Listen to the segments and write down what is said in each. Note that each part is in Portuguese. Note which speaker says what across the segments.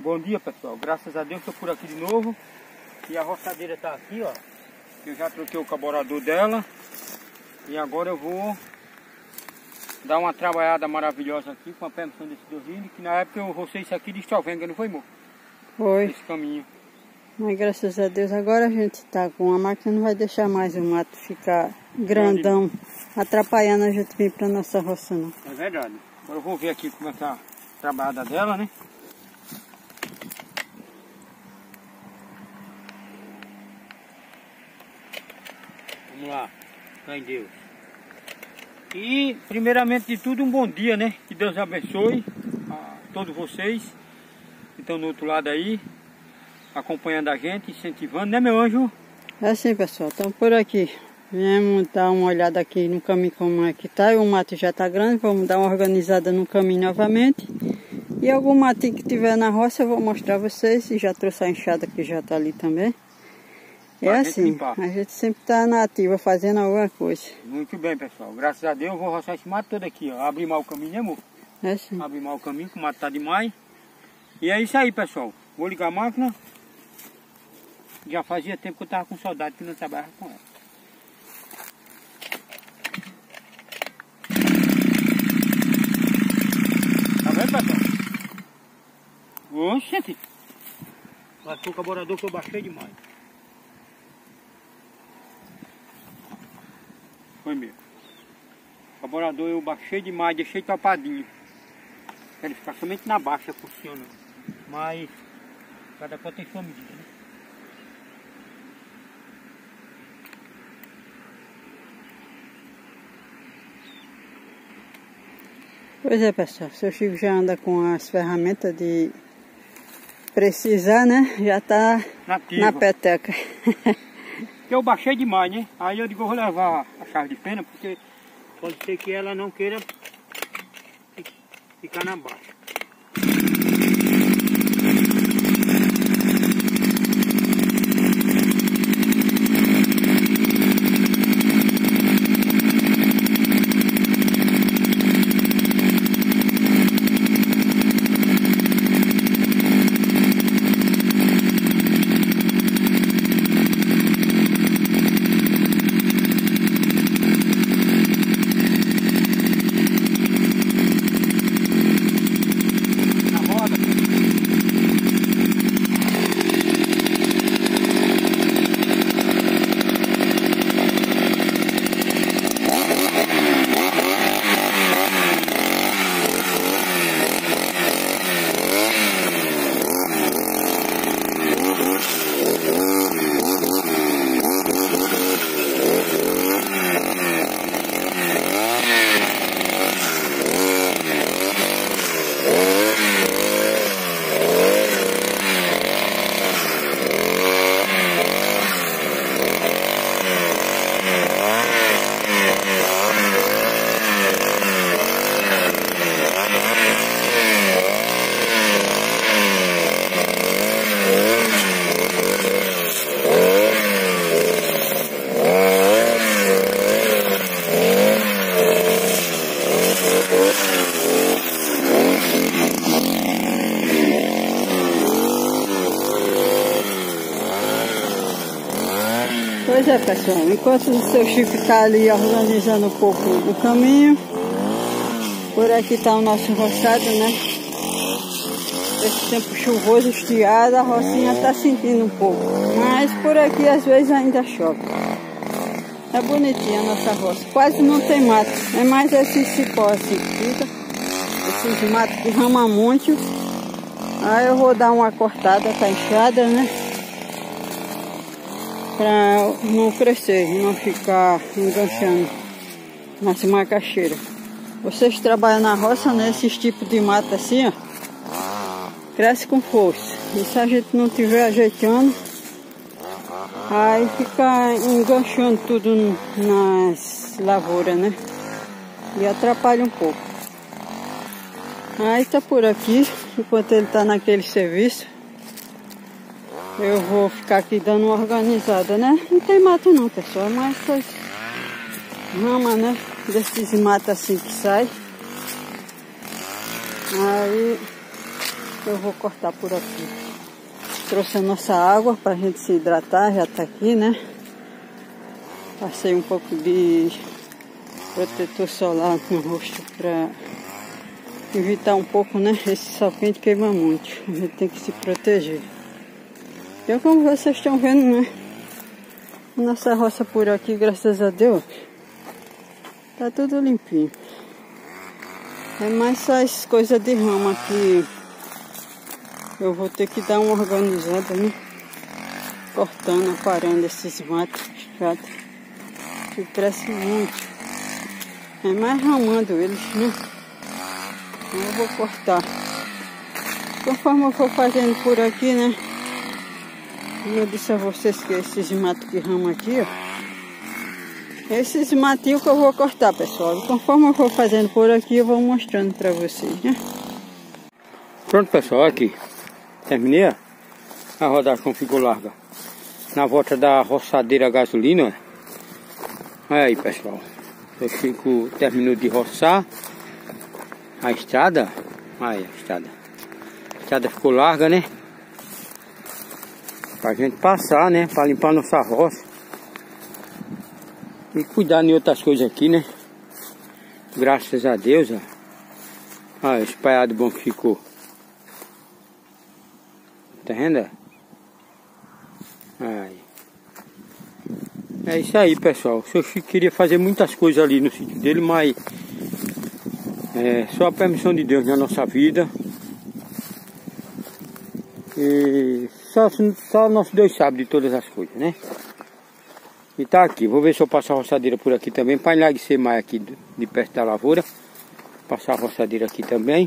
Speaker 1: Bom dia, pessoal. Graças a Deus estou por aqui de novo. E a roçadeira está aqui, ó. Eu já troquei o carburador dela. E agora eu vou dar uma trabalhada maravilhosa aqui com a permissão desse Dorine, que na época eu rocei isso aqui de Estalvenga, não foi, amor?
Speaker 2: Foi.
Speaker 1: Esse caminho.
Speaker 2: Mas graças a Deus agora a gente tá com a máquina, não vai deixar mais o mato ficar grandão, atrapalhando a gente vir para nossa roça, não.
Speaker 1: É verdade. Agora eu vou ver aqui como é que tá a trabalhada dela, né? Vamos lá, fé em Deus. E primeiramente de tudo um bom dia, né? Que Deus abençoe a todos vocês que estão do outro lado aí, acompanhando a gente, incentivando, né, meu anjo?
Speaker 2: É assim, pessoal, estamos por aqui. Viemos dar uma olhada aqui no caminho como é que tá. O mato já tá grande, vamos dar uma organizada no caminho novamente. E algum matinho que tiver na roça eu vou mostrar a vocês. E já trouxe a enxada que já tá ali também. É assim, a gente sempre tá na ativa fazendo alguma coisa.
Speaker 1: Muito bem, pessoal. Graças a Deus eu vou roçar esse mato todo aqui, ó. Abrir mal o caminho, né, amor?
Speaker 2: É sim.
Speaker 1: Abrir mal o caminho, que o mato tá demais. E é isso aí, pessoal. Vou ligar a máquina. Já fazia tempo que eu tava com saudade que não trabalhava com ela. Tá vendo, pessoal? Oxe, acho que o carburador que eu baixei demais. Foi mesmo. O carburador eu baixei demais, deixei tapadinho. Ele ficar somente na baixa funcionando. Mas cada coisa tem sua medida, né?
Speaker 2: Pois é, pessoal, o seu Chico já anda com as ferramentas de precisar, né? Já tá
Speaker 1: Nativa.
Speaker 2: Na peteca.
Speaker 1: Eu baixei demais, né? Aí eu digo, eu vou levar a chave de fenda, porque pode ser que ela não queira ficar na baixa.
Speaker 2: Pois é, pessoal, enquanto o seu Chico está ali organizando um pouco o caminho, por aqui está o nosso roçado, né? Esse tempo chuvoso, estiado, a rocinha está sentindo um pouco, mas por aqui às vezes ainda chove. É bonitinha a nossa roça, quase não tem mato, é mais esse cipó assim que fica, esses matos que rama muito. Aí eu vou dar uma cortada com a enxada, né? Para não crescer e não ficar enganchando nas macaxeiras. Vocês trabalham na roça, né? Esses tipos de mata assim, ó, cresce com força. E se a gente não estiver ajeitando, aí fica enganchando tudo nas lavouras, né? E atrapalha um pouco. Aí tá por aqui, enquanto ele tá naquele serviço, eu vou ficar aqui dando uma organizada, né? Não tem mato não, pessoal, mas essas ramas, né? Desses matos assim que sai. Aí Eu vou cortar por aqui. Trouxe a nossa água pra gente se hidratar, já tá aqui, né? Passei um pouco de protetor solar no rosto pra evitar um pouco, né? Esse sol quente queima muito. A gente tem que se proteger. E como vocês estão vendo, né? Nossa roça por aqui, graças a Deus, tá tudo limpinho. É mais só as coisas de rama que eu vou ter que dar uma organizada, né? Cortando, aparando esses matos chatos que crescem muito. É mais ramando eles, né? Eu vou cortar. Conforme eu for fazendo por aqui, né? Como eu disse a vocês que esses matos que ramam aqui, ó. Esses matinhos que eu vou cortar, pessoal. E conforme eu for fazendo por aqui, eu vou mostrando pra vocês, né?
Speaker 1: Pronto, pessoal, aqui. Terminei, ó. A rodação ficou larga. Na volta da roçadeira gasolina, ó. Olha aí, pessoal. O Chico terminou de roçar a estrada. Aí, a estrada. A estrada ficou larga, né? Pra gente passar, né? Pra limpar nossa roça. E cuidar de outras coisas aqui, né? Graças a Deus, ó. Olha, esse espalhado bom que ficou. Tá vendo? Aí. É isso aí, pessoal. O seu Chico queria fazer muitas coisas ali no sítio dele, mas é só a permissão de Deus na nossa vida. E só nós dois sabemos de todas as coisas, né? E tá aqui, vou ver se eu passo a roçadeira por aqui também, para enlarguecer mais aqui de perto da lavoura. Passar a roçadeira aqui também.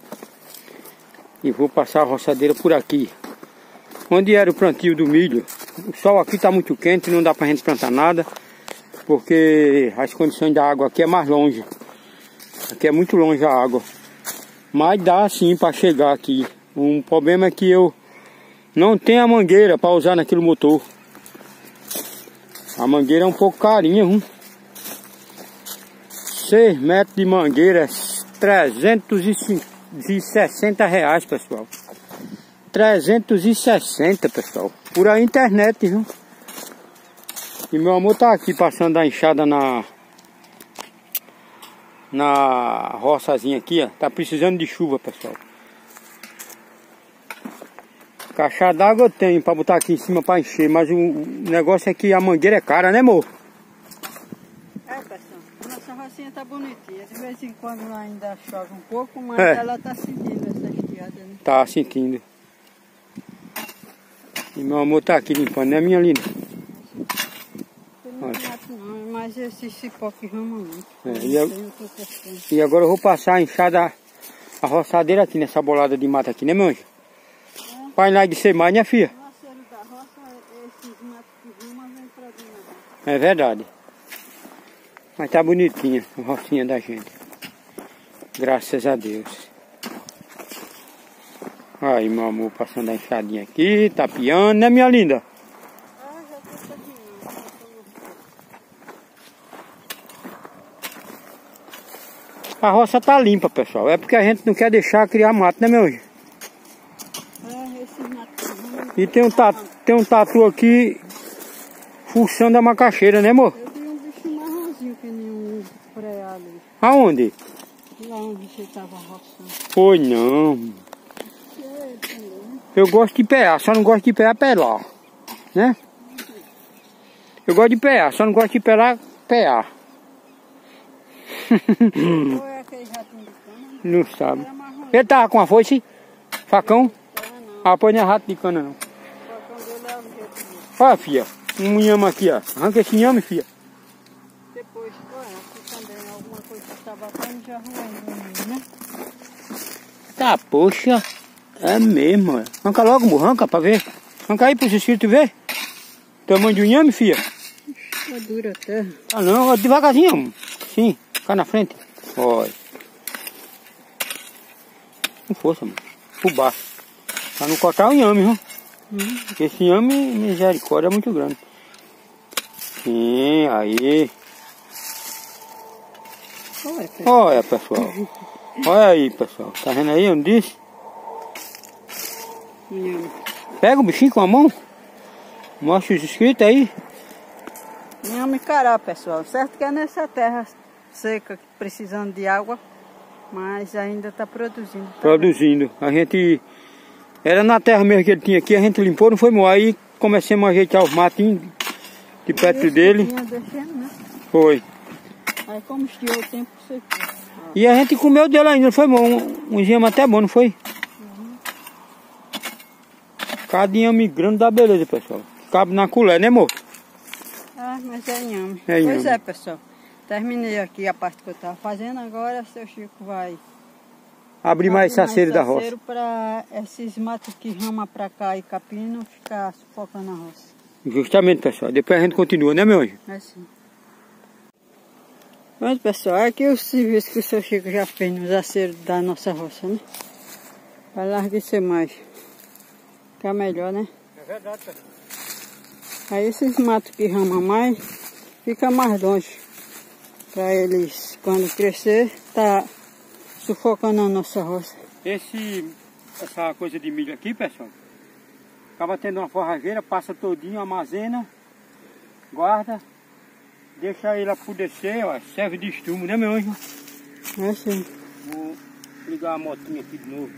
Speaker 1: E vou passar a roçadeira por aqui, onde era o plantio do milho. O sol aqui tá muito quente, não dá pra gente plantar nada, porque as condições da água aqui é mais longe. Aqui é muito longe a água. Mas dá sim para chegar aqui. Um problema é que eu não tenho a mangueira para usar naquele motor. A mangueira é um pouco carinha, 6 metros de mangueira, 360 reais, pessoal. 360, pessoal. Por a internet, viu? E meu amor tá aqui passando a enxada na roçazinha aqui, ó. Tá precisando de chuva, pessoal. Caixa d'água eu tenho pra botar aqui em cima pra encher, mas o negócio é que a mangueira é cara, né, amor?
Speaker 2: É, pessoal, nossa rocinha tá bonitinha. De vez em quando ainda chove um pouco, mas ela tá sentindo essa estiada, né?
Speaker 1: Tá sentindo. E meu amor tá aqui limpando, né, minha linda?
Speaker 2: Não mato não, mas esse cipó que rama muito.
Speaker 1: E agora eu vou passar a enxada, a roçadeira aqui nessa bolada de mata aqui, né, meu anjo? Para enlarguecer mais, né, filha?
Speaker 2: Da roça, esses matos que ramam vem pra dentro.
Speaker 1: É verdade. Mas tá bonitinha a rocinha da gente. Graças a Deus. Aí, meu amor, passando a enxadinha aqui, tapeando, né, minha linda?
Speaker 2: Ah, já tô tapeando.
Speaker 1: A roça tá limpa, pessoal. É porque a gente não quer deixar criar mato, né, meu anjo?
Speaker 2: Esses matos que ramam...
Speaker 1: E tem um tatu aqui fuçando a macaxeira, né, amor?
Speaker 2: Eu vi um bicho marronzinho que nem um preado.
Speaker 1: Aonde?
Speaker 2: Lá onde você tava roçando.
Speaker 1: Foi não. Eu gosto de pear, só não gosto de pelar, né? Eu gosto de pear, só não gosto de pear.
Speaker 2: Ou é aquele ratinho de cana?
Speaker 1: Não sabe. Ele tava com a foice? Facão? Ah, pois não é rato de cana não.
Speaker 2: O facão dele é o jeito dele.
Speaker 1: Olha, filha, um inhame aqui, ó. Arranca esse inhame, filha.
Speaker 2: Depois, olha, aqui também alguma coisa que tá bacana já arrumando, né?
Speaker 1: Tá, poxa. É mesmo, ó. Arranca logo, amor, arranca pra ver. Arranca aí pro seu filho ver. Tamanho de um inhame, filha.
Speaker 2: Tá dura até.
Speaker 1: Ah não, ó, devagarzinho, amor. Sim, cá na frente. Olha. Com força, amor. Por baixo. Pra não cortar o inhame, viu? Porque esse inhame, misericórdia, é muito grande. Sim, aí.
Speaker 2: Olha, pessoal.
Speaker 1: Olha, pessoal. Olha aí, pessoal. Tá vendo aí onde disse?
Speaker 2: Inhame.
Speaker 1: Pega o bichinho com a mão. Mostra os inscritos aí.
Speaker 2: Inhame cará, pessoal. Certo que é nessa terra seca, precisando de água, mas ainda está produzindo. Tá
Speaker 1: Produzindo. A gente... Era na terra mesmo que ele tinha aqui, a gente limpou, não foi mal. Aí comecemos a ajeitar os matinhos de perto dele.
Speaker 2: Deixando, né?
Speaker 1: Foi.
Speaker 2: Aí como estiou o tempo, secou.
Speaker 1: E a gente comeu dele ainda, não foi bom? Um inhame até bom, não foi? Cada inhame grande dá beleza, pessoal. Cabe na colher, né, amor?
Speaker 2: Ah, mas é inhame.
Speaker 1: É inhame.
Speaker 2: Pois é, pessoal. Terminei aqui a parte que eu estava fazendo. Agora, seu Chico vai
Speaker 1: Abrir mais saceiro da roça.
Speaker 2: Para esses matos que rama para cá e capim não ficar sufocando a roça.
Speaker 1: Justamente, pessoal. Depois a gente continua, né, meu anjo?
Speaker 2: É assim. Mas, pessoal, aqui o serviço que o seu Chico já fez nos aceiros da nossa roça, né? Vai largar mais. Ficar melhor, né?
Speaker 1: É verdade, pessoal.
Speaker 2: Aí esses matos que ramam mais, fica mais longe. Para eles, quando crescer, tá sufocando a nossa roça.
Speaker 1: Essa coisa de milho aqui, pessoal, acaba tendo uma forrageira, passa todinho, armazena, guarda, deixa ele apodrecer, ó, serve de estrumo, né, meu anjo?
Speaker 2: É assim.
Speaker 1: Vou ligar a motinha aqui de novo.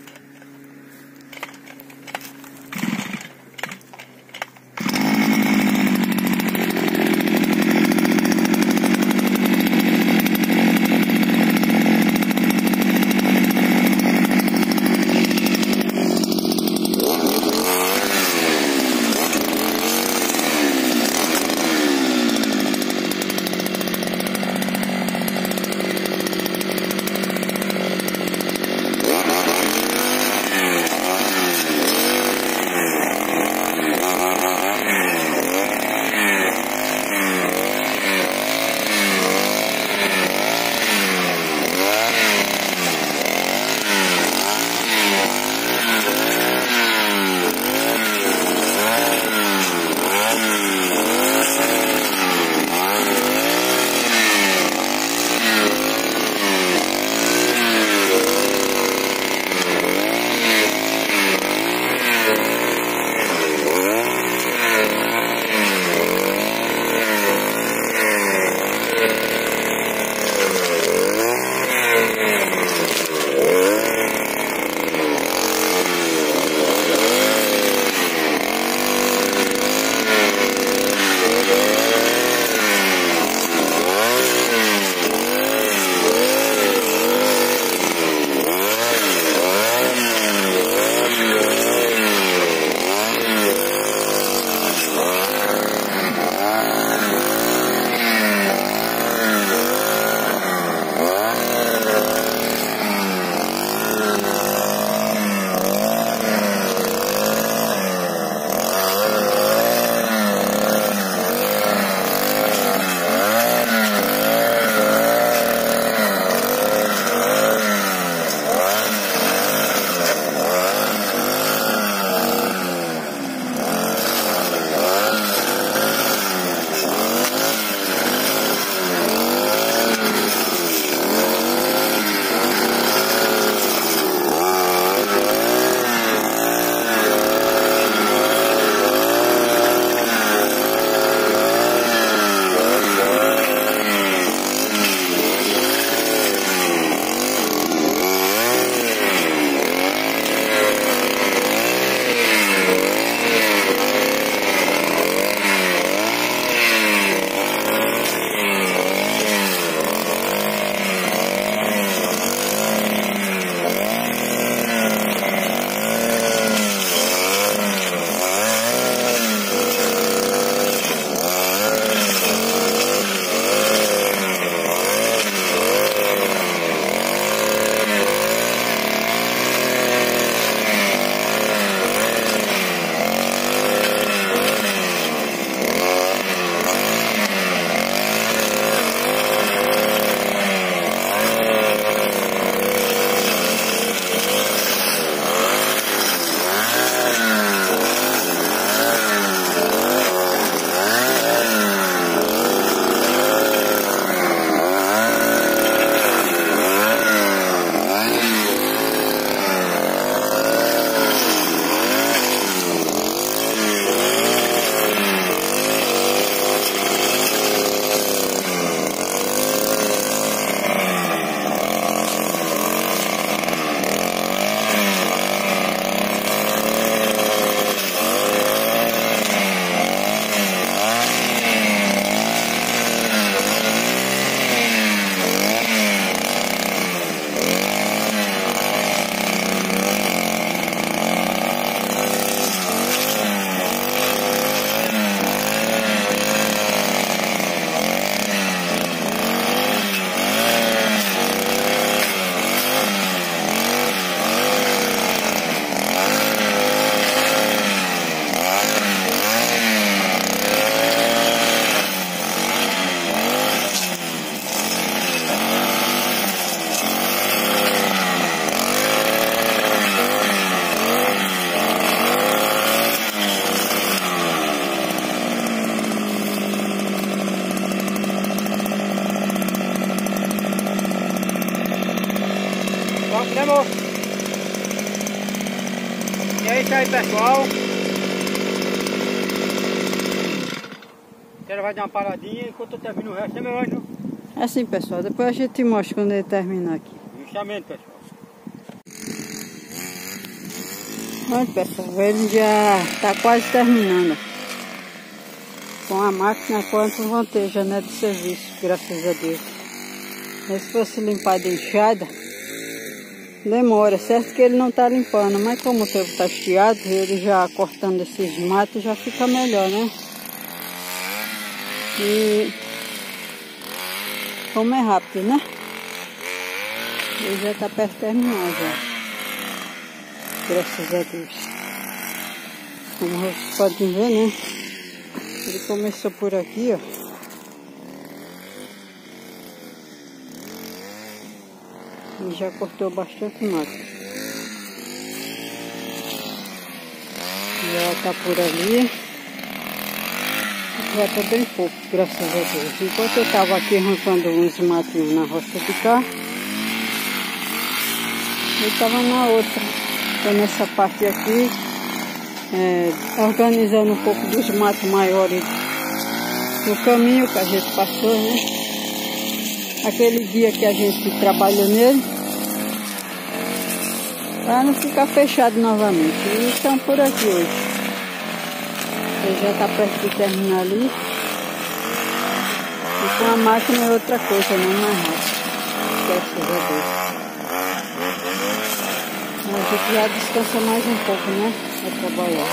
Speaker 1: E é isso aí, pessoal. Ela vai dar uma paradinha enquanto eu termino o resto, né, meu anjo?
Speaker 2: É assim, pessoal. Depois a gente te mostra quando ele terminar aqui.
Speaker 1: Justamente, pessoal.
Speaker 2: Olha, pessoal, ele já está quase terminando. Com a máquina, quanto vão ter janela de serviço, graças a Deus. Mas se fosse limpar de enxada, demora. Certo que ele não está limpando, mas como o tempo está estiado, ele já cortando esses matos já fica melhor, né? E como é rápido, né? Ele já está perto de terminar já. Graças a Deus. Como vocês podem ver, né? Ele começou por aqui, ó. E já cortou bastante mato. Já tá por ali. Já tá bem pouco, graças a Deus. Enquanto eu tava aqui arrancando uns matinhos na roça de cá, ele tava na outra. Tô nessa parte aqui, organizando um pouco dos matos maiores no caminho que a gente passou, né? Aquele dia que a gente trabalhou nele, para não ficar fechado novamente. E estão por aqui hoje. Ele já está perto de terminar ali. E com a máquina é outra coisa, não mais rápido. Graças a Deus. A gente já descansa mais um pouco, né? Para trabalhar.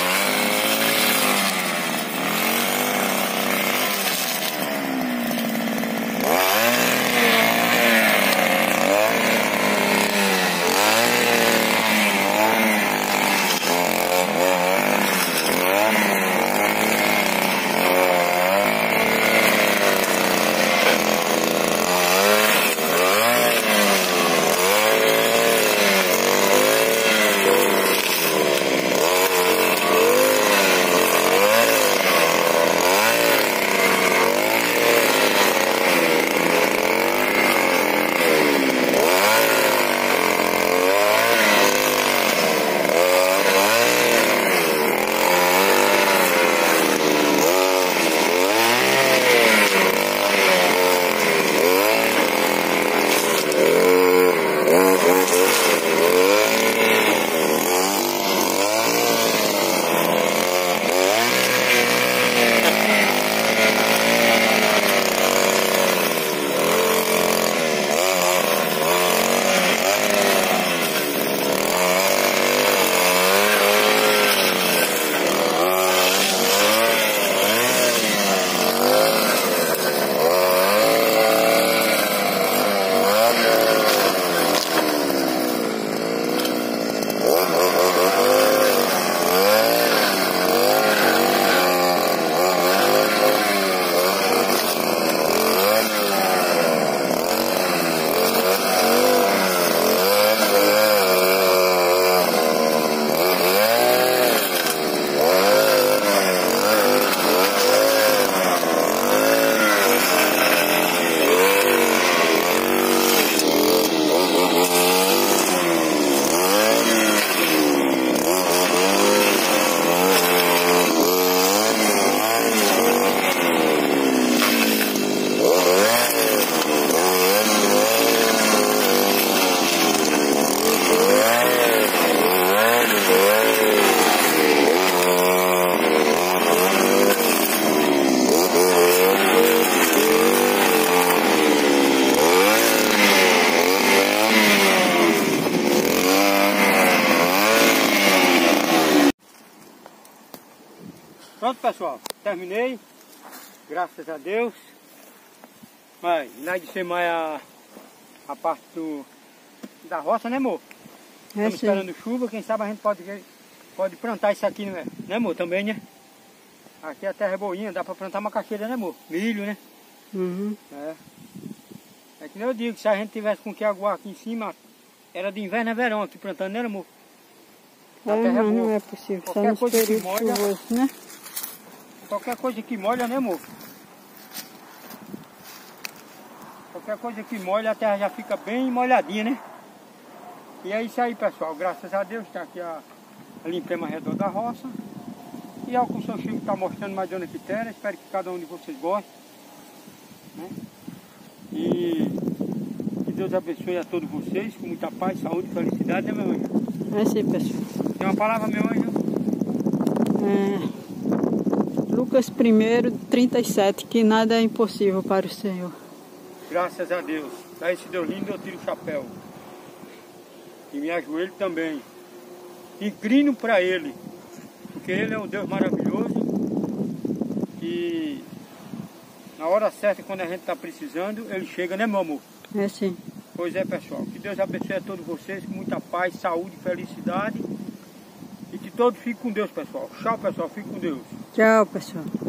Speaker 1: Pronto, pessoal, terminei, graças a Deus. Mas lá de ser mais a parte da roça, né, amor? Estamos esperando chuva, quem sabe a gente pode plantar isso aqui, né, amor? Também, né? Aqui a terra é boinha, dá para plantar macaxeira, né, amor? Milho, né?
Speaker 2: Uhum.
Speaker 1: É que nem eu digo, se a gente tivesse com que aguar aqui em cima, era de inverno a verão aqui plantando, né, amor? A terra é boa.
Speaker 2: Não é possível,
Speaker 1: qualquer coisa que molha,
Speaker 2: chuvoso, né?
Speaker 1: Qualquer coisa que molha, né, amor? Qualquer coisa que molha, a terra já fica bem molhadinha, né? E é isso aí, pessoal. Graças a Deus está aqui limpemos ao redor da roça. E é o que o seu Chico está mostrando mais Dona Quitéria. Espero que cada um de vocês goste, né? E que Deus abençoe a todos vocês com muita paz, saúde e felicidade, né, meu anjo?
Speaker 2: É sim, pessoal.
Speaker 1: Tem uma palavra, meu anjo?
Speaker 2: Lucas 1:37, que nada é impossível para o Senhor.
Speaker 1: Graças a Deus. A esse Deus lindo eu tiro o chapéu. E me ajoelho também. Inclino para Ele. Porque Ele é um Deus maravilhoso. E na hora certa, quando a gente está precisando, Ele chega, né, meu amor?
Speaker 2: É sim.
Speaker 1: Pois é, pessoal. Que Deus abençoe a todos vocês com muita paz, saúde, felicidade. E que todos fiquem com Deus, pessoal. Tchau, pessoal. Fiquem com Deus.
Speaker 2: Tchau, pessoal.